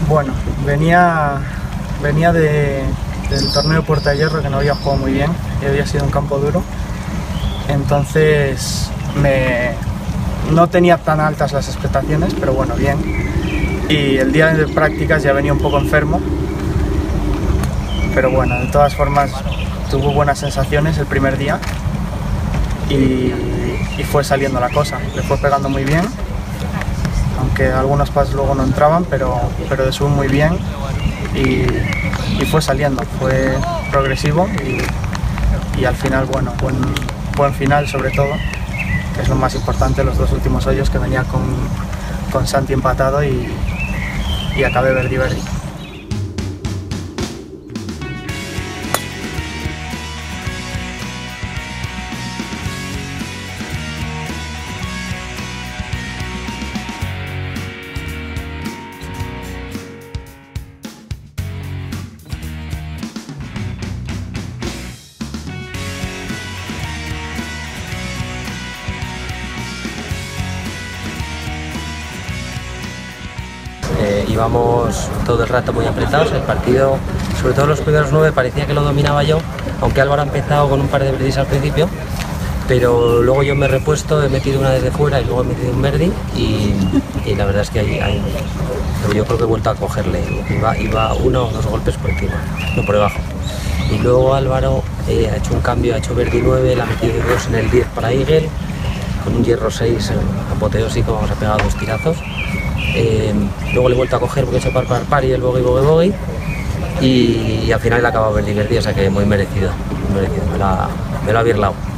Bueno, venía del torneo de Puerta de Hierro, que no había jugado muy bien y había sido un campo duro. Entonces no tenía tan altas las expectaciones, pero bueno, bien. Y el día de prácticas ya venía un poco enfermo, pero bueno, de todas formas tuvo buenas sensaciones el primer día y fue saliendo la cosa. Le fue pegando muy bien, aunque algunos pasos luego no entraban, pero de sub muy bien y fue saliendo, fue progresivo y al final, bueno, buen final sobre todo, que es lo más importante, los dos últimos hoyos, que venía con Santi empatado y acabé verdi-verdi. Íbamos todo el rato muy apretados, el partido, sobre todo los primeros 9, parecía que lo dominaba yo, aunque Álvaro ha empezado con un par de birdies al principio, pero luego yo me he repuesto, he metido una desde fuera y luego he metido un birdie y la verdad es que yo creo que he vuelto a cogerle, iba 1 o 2 golpes por encima, no por debajo. Y luego Álvaro ha hecho un cambio, ha hecho birdie 9, la ha metido 2 en el 10 para Eagle, con un hierro 6 apoteósico, vamos a pegar 2 tirazos. Luego le he vuelto a coger porque he hecho par y el bogey y al final he acabado verdi-verdi, o sea que muy merecido, me lo ha birlado.